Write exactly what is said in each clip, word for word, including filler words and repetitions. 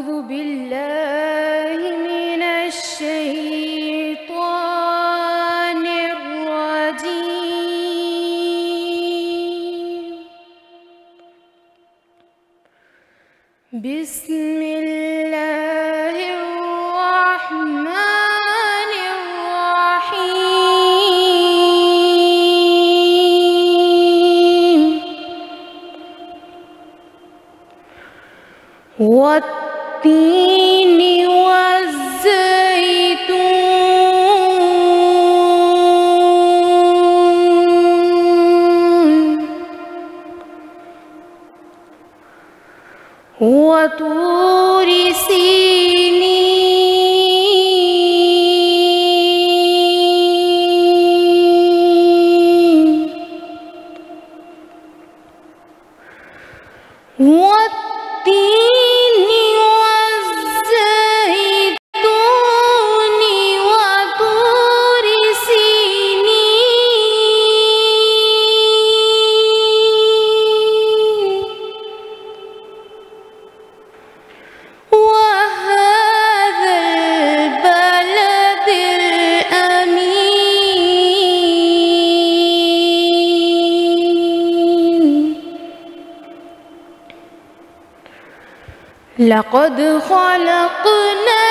أعوذ بالله من الشيطان الرجيم. بسم الله الرحمن الرحيم. والتين والزيتون وطور سينين والتين والزيتون وطور سينين وهذا البلد الأمين. لقد خلقنا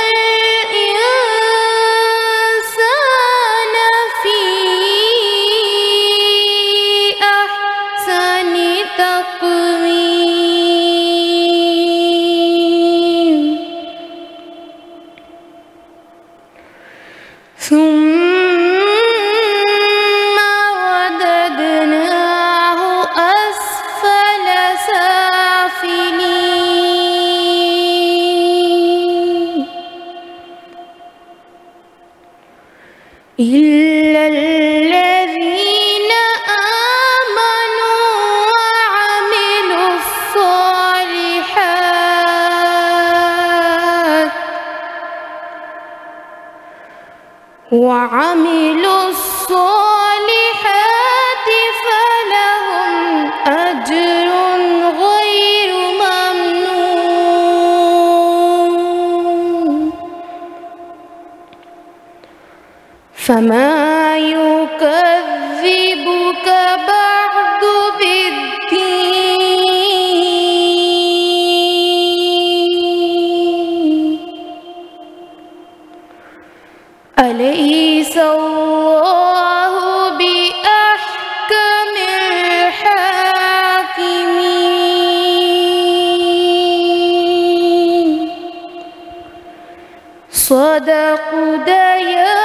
الإنسان في أحسن تقويم ثم رددناه أسفل سافلين إلا الذين آمنوا وعملوا الصالحات وعملوا الصالحات فلهم أجر غير ممنون. فما يكذبك بعد بالدين. أليس الله بأحكم الحاكمين. صدق ديان